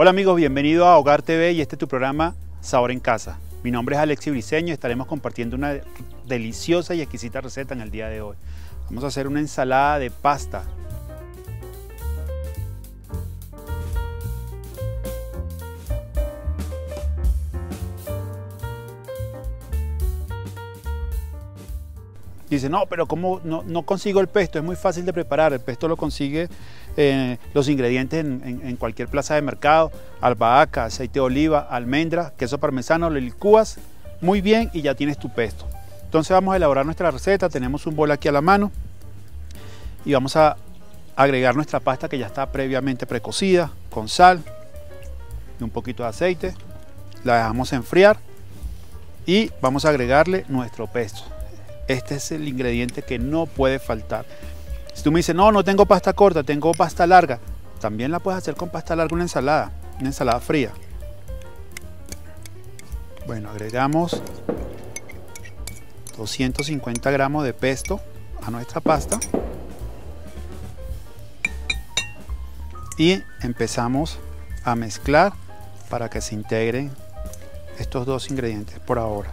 Hola amigos, bienvenido a Hogar TV y este es tu programa Sabor en Casa. Mi nombre es Alexis Briceño y estaremos compartiendo una deliciosa y exquisita receta en el día de hoy. Vamos a hacer una ensalada de pasta. Dice, no, pero ¿cómo no consigo el pesto? Es muy fácil de preparar. El pesto lo consigue los ingredientes en cualquier plaza de mercado. Albahaca, aceite de oliva, almendras, queso parmesano, lo licúas muy bien y ya tienes tu pesto. Entonces vamos a elaborar nuestra receta. Tenemos un bol aquí a la mano y vamos a agregar nuestra pasta que ya está previamente precocida con sal y un poquito de aceite. La dejamos enfriar y vamos a agregarle nuestro pesto. Este es el ingrediente que no puede faltar. Si tú me dices, no tengo pasta corta, tengo pasta larga, también la puedes hacer con pasta larga una ensalada fría. Bueno, agregamos 250 gramos de pesto a nuestra pasta y empezamos a mezclar para que se integren estos dos ingredientes por ahora.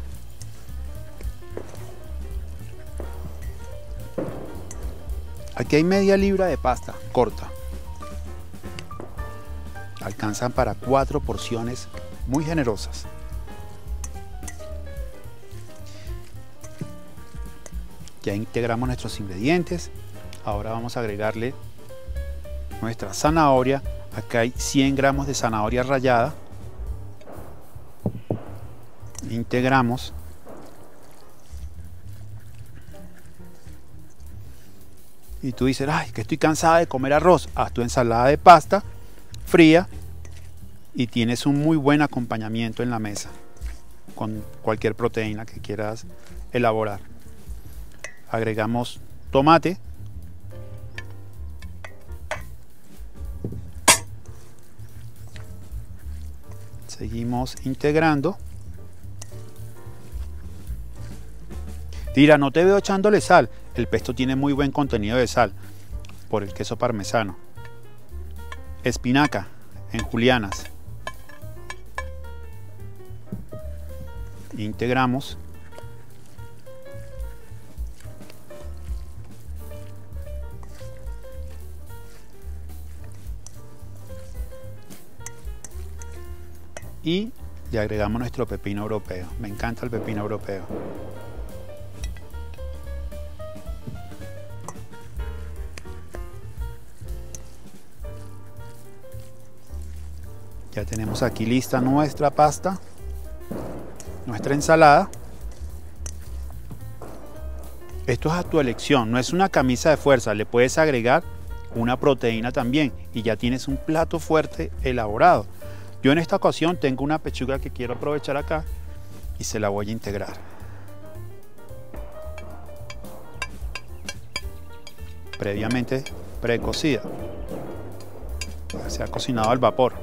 Aquí hay media libra de pasta corta. Alcanzan para 4 porciones muy generosas. Ya integramos nuestros ingredientes. Ahora vamos a agregarle nuestra zanahoria. Acá hay 100 gramos de zanahoria rallada. Integramos. Y tú dices, ay, que estoy cansada de comer arroz. Haz tu ensalada de pasta fría y tienes un muy buen acompañamiento en la mesa con cualquier proteína que quieras elaborar. Agregamos tomate. Seguimos integrando. Tira, no te veo echándole sal. El pesto tiene muy buen contenido de sal por el queso parmesano. Espinaca en julianas. Integramos. Y le agregamos nuestro pepino europeo. Me encanta el pepino europeo. Ya tenemos aquí lista nuestra pasta, nuestra ensalada. Esto es a tu elección, no es una camisa de fuerza, le puedes agregar una proteína también y ya tienes un plato fuerte elaborado. Yo en esta ocasión tengo una pechuga que quiero aprovechar acá y se la voy a integrar. Previamente precocida, se ha cocinado al vapor.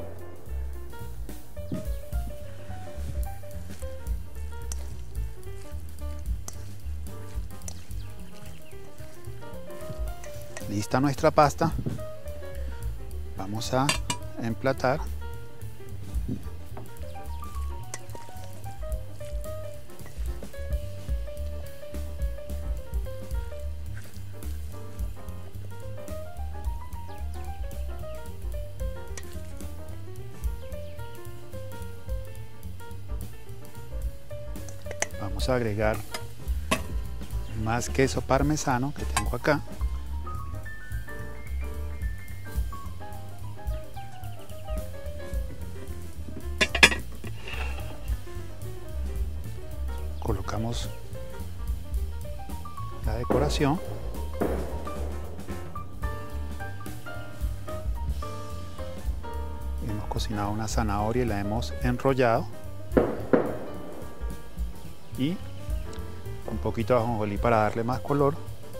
Lista nuestra pasta, vamos a emplatar. Vamos a agregar más queso parmesano que tengo acá. Colocamos la decoración. Hemos cocinado una zanahoria y la hemos enrollado. Y un poquito de ajonjolí para darle más color.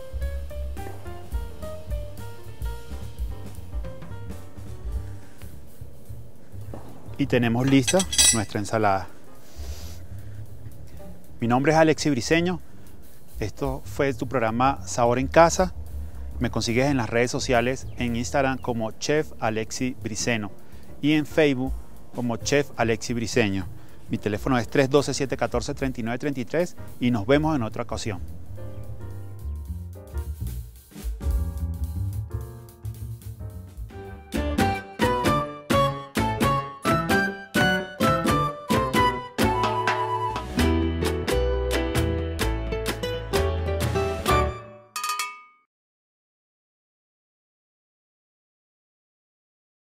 Y tenemos lista nuestra ensalada. Mi nombre es Alexis Briceño. Esto fue tu programa Sabor en Casa. Me consigues en las redes sociales, en Instagram como Chef Alexis Briceno y en Facebook como Chef Alexis Briceño. Mi teléfono es 312-714-3933 y nos vemos en otra ocasión.